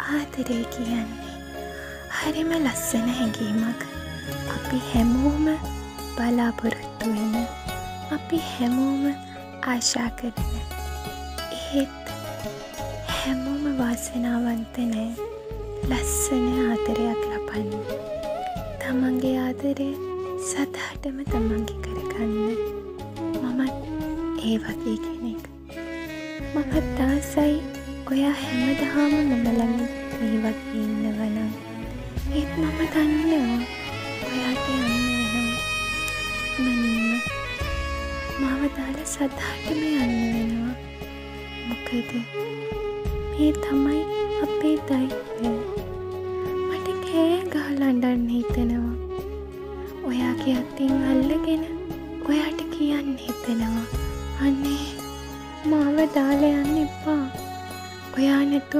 ආදරේ කියන්නේ හරිම ලස්සන හැඟීමක්. අපි හැමෝම බලාපොරොත්තු වෙන, අපි හැමෝම ආශා කරන. ඒත් හැමෝම වාසනාවන්ත නෑ ලස්සන ආදරයක් ලබන්න. තමන්ගේ ආදරය සදහටම තමන්ගේ කරගන්න. මමත් ඒ වගේ කෙනෙක්. මමත් ආසයි ඔයා හැමදාම මම ළඟ මේ වගේ ඉන්නවනම්. ඒත් මම දන්නවා ඔයාට යන්න වෙනවා. මනින්ම මාව දාලා සදහටම යන්න වෙනවා. මොකද මේ තමයි අපේ දෛවය. මට කෑ ගහලා අඬන්න හිතෙනවා. ඔයාගේ අතින් අල්ලගෙන ඔයාට කියන්න හිතෙනවා, අනේ මාව දාලා යන්න එපා. ඔයා නැතුව